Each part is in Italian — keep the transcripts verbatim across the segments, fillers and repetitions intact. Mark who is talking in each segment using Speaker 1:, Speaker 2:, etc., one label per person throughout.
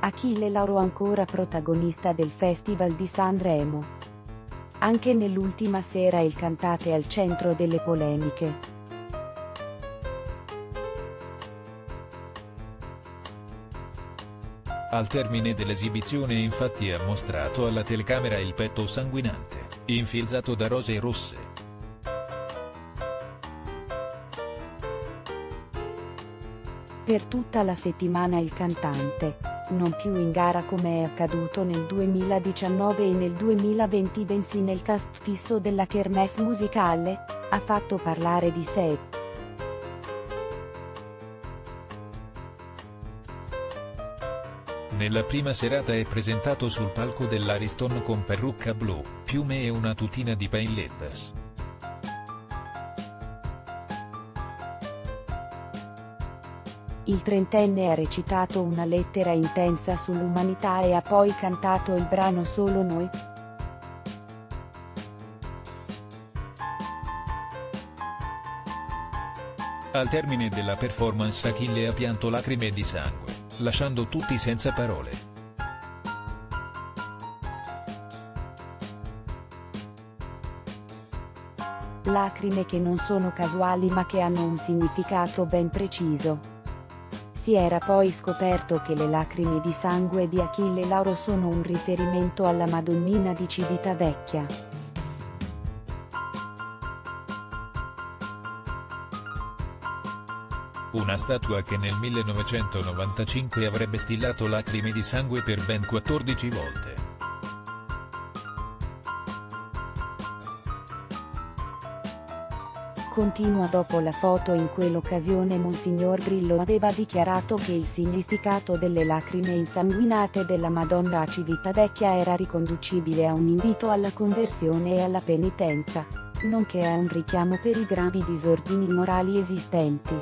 Speaker 1: Achille Lauro ancora protagonista del Festival di Sanremo. Anche nell'ultima sera il cantante è al centro delle polemiche.
Speaker 2: Al termine dell'esibizione infatti ha mostrato alla telecamera il petto sanguinante, infilzato da rose rosse.
Speaker 1: Per tutta la settimana il cantante, non più in gara come è accaduto nel duemiladiciannove e nel duemilaventi bensì nel cast fisso della Kermesse musicale, ha fatto parlare di sé.
Speaker 2: Nella prima serata è presentato sul palco dell'Ariston con parrucca blu, piume e una tutina di paillettes.
Speaker 1: Il trentenne ha recitato una lettera intensa sull'umanità e ha poi cantato il brano Solo Noi.
Speaker 2: Al termine della performance Achille ha pianto lacrime di sangue, lasciando tutti senza parole.
Speaker 1: Lacrime che non sono casuali ma che hanno un significato ben preciso. Si era poi scoperto che le lacrime di sangue di Achille Lauro sono un riferimento alla Madonnina di Civitavecchia.
Speaker 2: Una statua che nel millenovecentonovantacinque avrebbe stillato lacrime di sangue per ben quattordici volte.
Speaker 1: Continua dopo la foto. In quell'occasione Monsignor Grillo aveva dichiarato che il significato delle lacrime insanguinate della Madonna a Civitavecchia era riconducibile a un invito alla conversione e alla penitenza, nonché a un richiamo per i gravi disordini morali esistenti.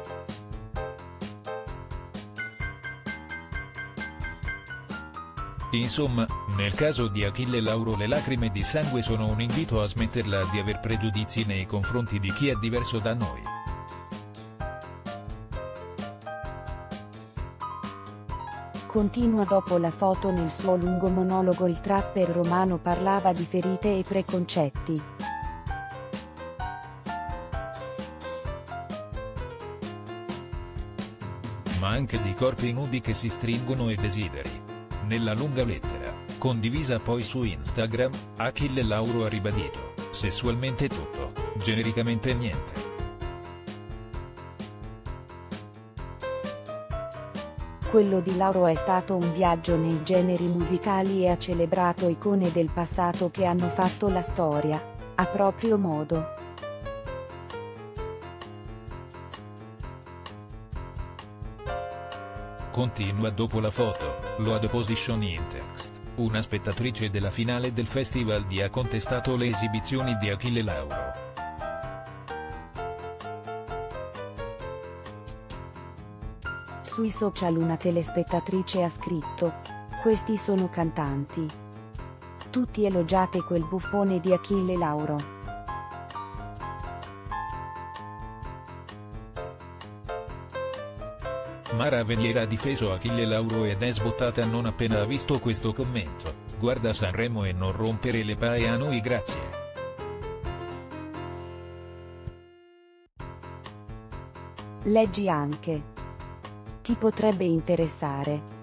Speaker 2: Insomma, nel caso di Achille Lauro le lacrime di sangue sono un invito a smetterla di aver pregiudizi nei confronti di chi è diverso da noi.
Speaker 1: Continua dopo la foto. Nel suo lungo monologo il trapper romano parlava di ferite e preconcetti.
Speaker 2: Ma anche di corpi nudi che si stringono e desideri. Nella lunga lettera, condivisa poi su Instagram, Achille Lauro ha ribadito, sessualmente tutto, genericamente niente.
Speaker 1: Quello di Lauro è stato un viaggio nei generi musicali e ha celebrato icone del passato che hanno fatto la storia, a proprio modo.
Speaker 2: Continua dopo la foto, Load Position in Text. Una spettatrice della finale del festival di ha contestato le esibizioni di Achille Lauro.
Speaker 1: Sui social una telespettatrice ha scritto: "Questi sono cantanti. Tutti elogiate quel buffone di Achille Lauro".
Speaker 2: Mara Veniera ha difeso Achille Lauro ed è sbottata non appena ha visto questo commento: "Guarda Sanremo e non rompere le palle a noi, grazie".
Speaker 1: Leggi anche: "Ti potrebbe interessare.